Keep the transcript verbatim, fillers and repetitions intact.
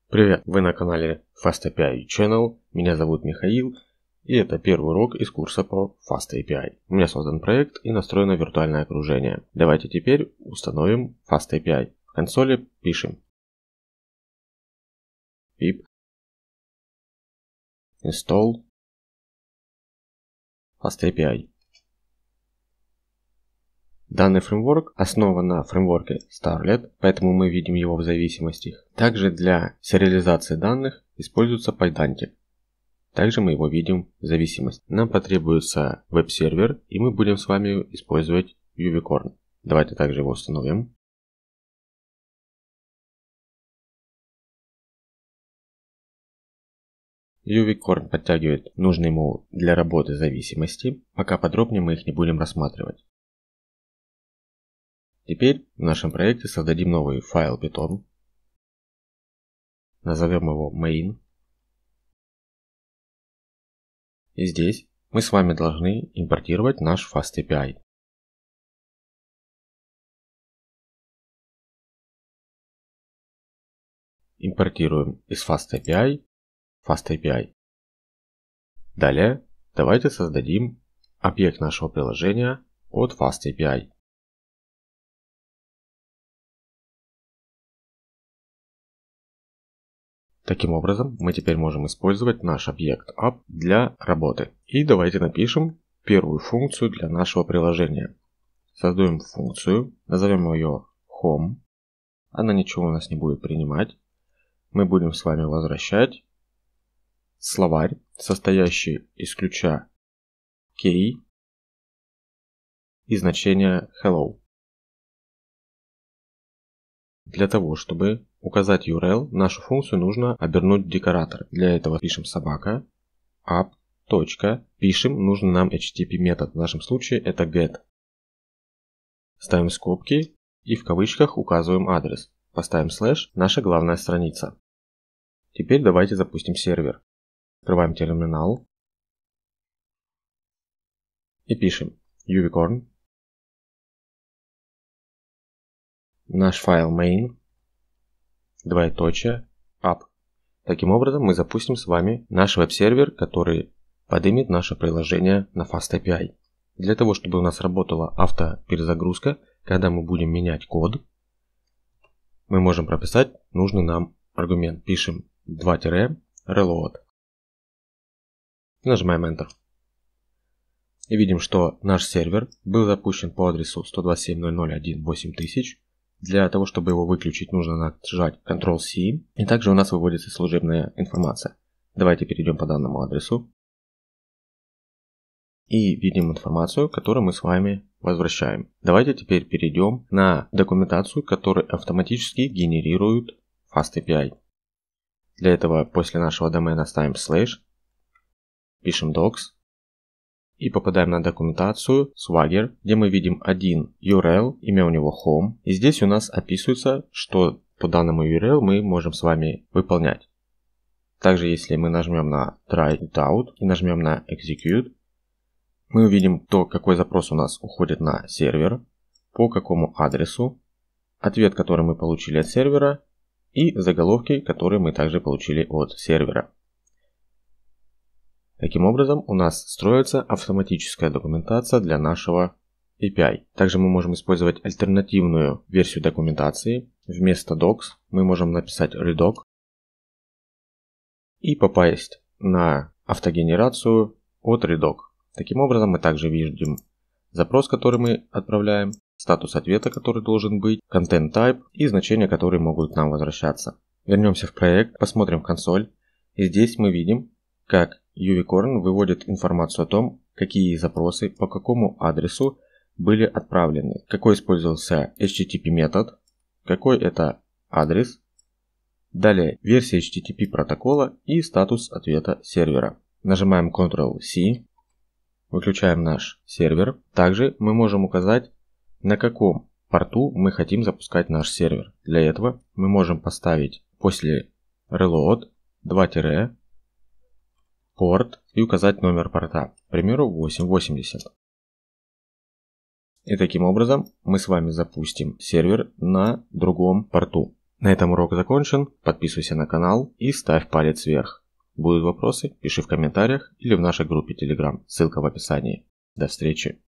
Привет, вы на канале FastAPI Channel, меня зовут Михаил, и это первый урок из курса по FastAPI. У меня создан проект и настроено виртуальное окружение. Давайте теперь установим FastAPI. В консоли пишем pip install FastAPI. Данный фреймворк основан на фреймворке Starlet, поэтому мы видим его в зависимостях. Также для сериализации данных используется PyDantic. Также мы его видим в зависимости. Нам потребуется веб-сервер, и мы будем с вами использовать UVcorn. Давайте также его установим. UVcorn подтягивает нужные ему для работы зависимости, пока подробнее мы их не будем рассматривать. Теперь в нашем проекте создадим новый файл Python. Назовем его main. И здесь мы с вами должны импортировать наш FastAPI. Импортируем из FastAPI FastAPI. Далее давайте создадим объект нашего приложения от FastAPI. Таким образом, мы теперь можем использовать наш объект app для работы. И давайте напишем первую функцию для нашего приложения. Создадим функцию, назовем ее home. Она ничего у нас не будет принимать. Мы будем с вами возвращать словарь, состоящий из ключа key и значения hello. Для того, чтобы указать ю ар эл, нашу функцию нужно обернуть декоратор. Для этого пишем собака app. Пишем нужный нам эйч ти ти пи метод. В нашем случае это get. Ставим скобки и в кавычках указываем адрес. Поставим слэш, наша главная страница. Теперь давайте запустим сервер. Открываем терминал и пишем UVcorn. Наш файл main, двоеточие, app. Таким образом мы запустим с вами наш веб-сервер, который поднимет наше приложение на FastAPI. Для того, чтобы у нас работала автоперезагрузка, когда мы будем менять код, мы можем прописать нужный нам аргумент. Пишем два тире reload. Нажимаем Enter. И видим, что наш сервер был запущен по адресу сто двадцать семь точка ноль ноль точка один точка восемь тысяч. Для того, чтобы его выключить, нужно нажать контрол си. И также у нас выводится служебная информация. Давайте перейдем по данному адресу. И видим информацию, которую мы с вами возвращаем. Давайте теперь перейдем на документацию, которую автоматически генерирует FastAPI. Для этого после нашего домена ставим слэш, пишем docs. И попадаем на документацию Swagger, где мы видим один ю ар эл, имя у него home. И здесь у нас описывается, что по данному ю ар эл мы можем с вами выполнять. Также если мы нажмем на Try it out и нажмем на Execute, мы увидим то, какой запрос у нас уходит на сервер, по какому адресу, ответ, который мы получили от сервера и заголовки, которые мы также получили от сервера. Таким образом, у нас строится автоматическая документация для нашего эй пи ай. Также мы можем использовать альтернативную версию документации. Вместо docs мы можем написать redoc и попасть на автогенерацию от redoc. Таким образом, мы также видим запрос, который мы отправляем, статус ответа, который должен быть, content type и значения, которые могут нам возвращаться. Вернемся в проект, посмотрим в консоль. И здесь мы видим, как UVcorn выводит информацию о том, какие запросы по какому адресу были отправлены, какой использовался эйч ти ти пи метод, какой это адрес, далее версия эйч ти ти пи протокола и статус ответа сервера. Нажимаем контрол си, выключаем наш сервер. Также мы можем указать, на каком порту мы хотим запускать наш сервер. Для этого мы можем поставить после reload два тире порт и указать номер порта, к примеру, восемь восемьдесят. И таким образом мы с вами запустим сервер на другом порту. На этом урок закончен. Подписывайся на канал и ставь палец вверх. Будут вопросы, пиши в комментариях или в нашей группе Telegram. Ссылка в описании. До встречи.